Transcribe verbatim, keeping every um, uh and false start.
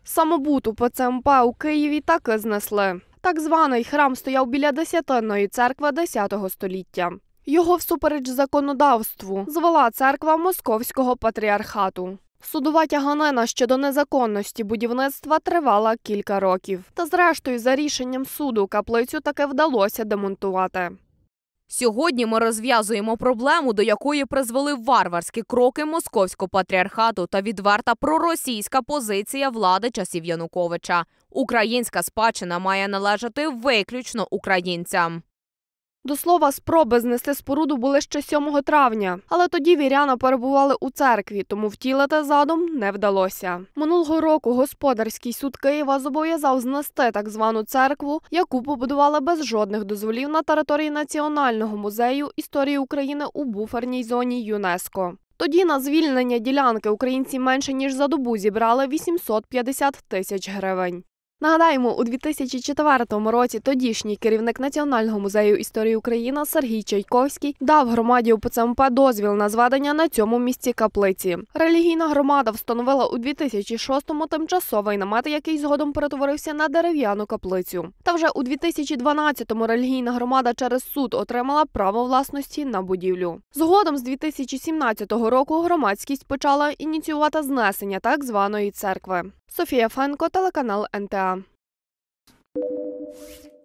Самобут у Пе Це Ем Пе у Києві таки знесли. Так званий храм стояв біля Десятинної церкви десятого століття. Його всупереч законодавству звела церква Московського патріархату. Судова тяганина щодо незаконності будівництва тривала кілька років. Та зрештою, за рішенням суду, каплицю таки вдалося демонтувати. Сьогодні ми розв'язуємо проблему, до якої призвели варварські кроки Московського патріархату та відверта проросійська позиція влади часів Януковича. Українська спадщина має належати виключно українцям. До слова, спроби знести споруду були ще сьомого травня, але тоді віряни перебували у церкві, тому втілити задум не вдалося. Минулого року Господарський суд Києва зобов'язав знести так звану церкву, яку побудували без жодних дозволів на території Національного музею історії України у буферній зоні ЮНЕСКО. Тоді на звільнення ділянки українці менше ніж за добу зібрали вісімсот п'ятдесят тисяч гривень. Нагадаємо, у дві тисячі четвертому році тодішній керівник Національного музею історії України Сергій Чайковський дав громаді у Пе Це Ем Пе дозвіл на зведення на цьому місці каплиці. Релігійна громада встановила у дві тисячі шостому тимчасовий намет, який згодом перетворився на дерев'яну каплицю. Та вже у дві тисячі дванадцятому релігійна громада через суд отримала право власності на будівлю. Згодом з дві тисячі сімнадцятого року громадськість почала ініціювати знесення так званої церкви. Софія Фенко, телеканал Ен Те А.